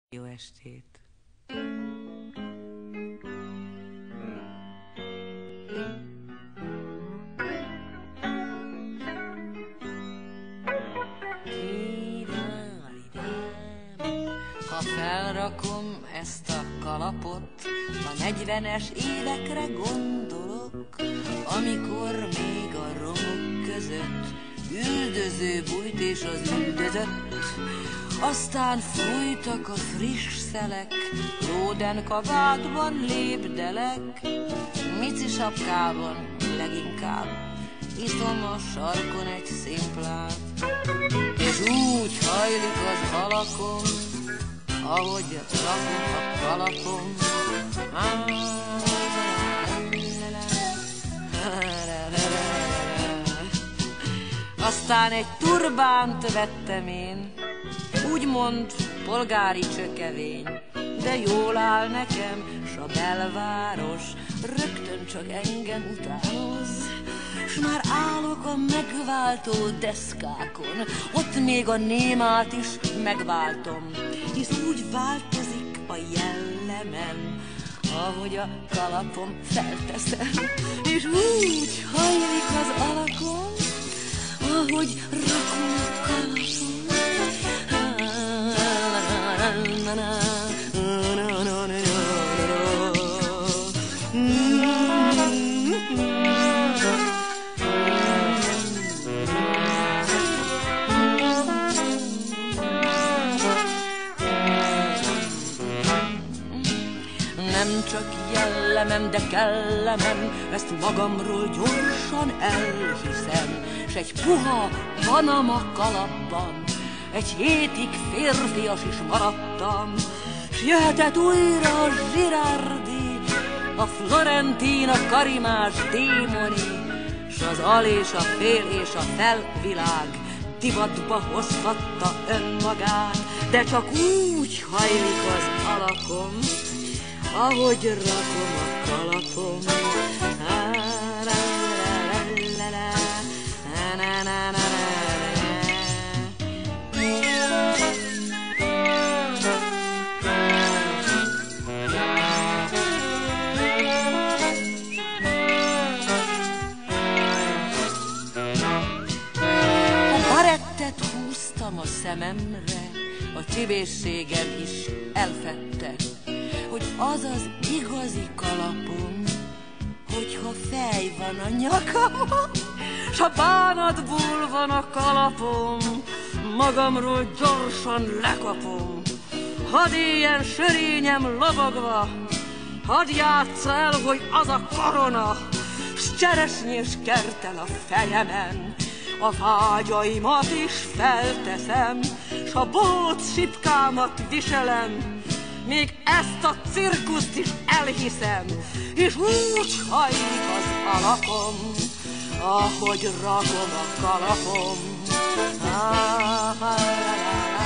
Jó estét! Ha felrakom ezt a kalapot, a 40-es évekre gondolok, amikor még a romok között üldöző bújt és az üldözött. Aztán fújtak a friss szelek, Róden kabátban lépdelek, Mici sapkában leginkább iszom a sarkon egy szimplát, és úgy hajlik az alakom, ahogy rakom a kalapom. Aztán egy turbánt vettem én, úgymond polgári csökevény, de jól áll nekem, s a belváros rögtön csak engem utánoz. S már állok a megváltó deszkákon, ott még a némát is megváltom, hisz úgy változik a jellemem, ahogy a kalapom felteszem, és úgy hajlik az alakom, ahogy rakom a kalapom. Nem csak jellemem, de kellemem, ezt magamról gyorsan elhiszem, s egy puha Panama kalapban egy hétig férfias is maradtam, s jöhetett újra a Girardi, a Florentin, a Karimás démoni, s az al és a fél és a felvilág divatba hozhatta önmagát, de csak úgy hajlik az alakom, ahogy rakom a kalapom. A barettet húztam a szememre, a csibészségem is elfette, hogy az az igazi kalapom, hogyha fej van a nyakamon, s a bánatból van a kalapom, magamról gyorsan lekapom. Hadd éljen sörényem lobogva, hadd játsza el, hogy az a korona, s cseresznyés kertel a fejemen, a vágyaimat is felteszem, s a bóc sipkámat viselem, még ezt a cirkuszt is elhiszem, és úgy hajlik az alapom, ahogy rakom a kalapom.